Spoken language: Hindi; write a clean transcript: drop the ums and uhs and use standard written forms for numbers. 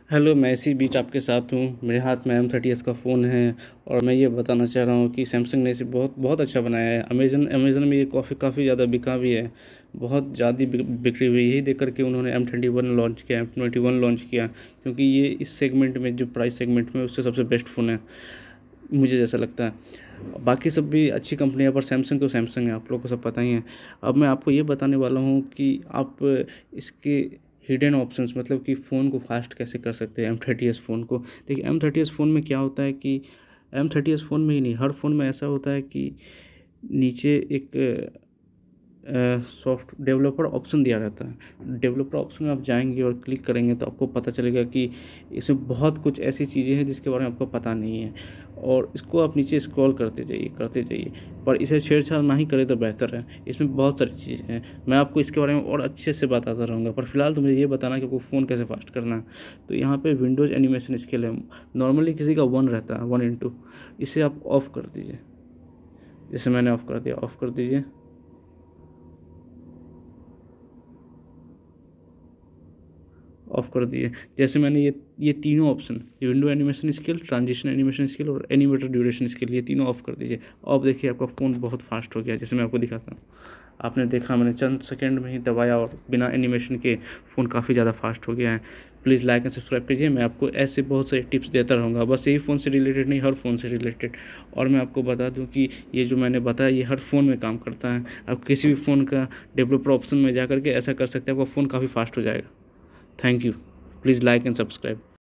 हेलो, मैं इसी बीच आपके साथ हूँ। मेरे हाथ में M30s का फ़ोन है और मैं ये बताना चाह रहा हूँ कि सैमसंग ने इसे बहुत बहुत अच्छा बनाया है। अमेज़न में ये काफ़ी ज़्यादा बिका भी है, बहुत ज़्यादा बिक्री हुई। यही देख कर के उन्होंने M21 लॉन्च किया, M21 लॉन्च किया, क्योंकि ये इस सेगमेंट में, जो प्राइस सेगमेंट में, उससे सबसे बेस्ट फ़ोन है, मुझे जैसा लगता है। बाकी सब भी अच्छी कंपनी है, पर सैमसंग तो सैमसंग है, आप लोगों को सब पता ही है। अब मैं आपको ये बताने वाला हूँ कि आप इसके हिडन ऑप्शंस, मतलब कि फ़ोन को फास्ट कैसे कर सकते हैं M30s फ़ोन को। देखिए, M30s फ़ोन में क्या होता है कि M30s फ़ोन में ही नहीं, हर फ़ोन में ऐसा होता है कि नीचे एक सॉफ्ट डेवलपर ऑप्शन दिया रहता है। डेवलपर ऑप्शन में आप जाएंगे और क्लिक करेंगे तो आपको पता चलेगा कि इसमें बहुत कुछ ऐसी चीज़ें हैं जिसके बारे में आपको पता नहीं है, और इसको आप नीचे स्क्रॉल करते जाइए, पर इसे छेड़छाड़ ना ही करें तो बेहतर है। इसमें बहुत सारी चीज़ें हैं, मैं आपको इसके बारे में और अच्छे से बताता रहूँगा, पर फिलहाल तो मुझे ये बताना कि आपको फ़ोन कैसे फास्ट करना है। तो यहाँ पे विंडोज़ एनिमेशन स्केल है, नॉर्मली किसी का 1 रहता है, 1:2। इसे आप ऑफ़ कर दीजिए, जैसे मैंने ऑफ़ कर दिया, ऑफ़ कर दीजिए, ऑफ कर दिए। जैसे मैंने ये तीनों ऑप्शन, ये window animation scale, transition animation scale और एनिमेटर ड्यूरेशन स्किल, ये तीनों ऑफ कर दीजिए। अब देखिए आपका फ़ोन बहुत फास्ट हो गया, जैसे मैं आपको दिखाता हूँ। आपने देखा, मैंने चंद सेकंड में ही दबाया और बिना एनिमेशन के फ़ोन काफ़ी ज़्यादा फास्ट हो गया है। प्लीज़ लाइक एंड सब्सक्राइब कीजिए, मैं आपको ऐसे बहुत सारे टिप्स देता रहूँगा, बस यही फ़ोन से रिलेटेड नहीं, हर फ़ोन से रिलेटेड। और मैं आपको बता दूँ कि ये जो मैंने बताया, ये हर फ़ोन में काम करता है। आप किसी भी फ़ोन का डेवलपर ऑप्शन में जा करके ऐसा कर सकते हैं, आपका फ़ोन काफ़ी फास्ट हो जाएगा। Thank you. Please like and subscribe.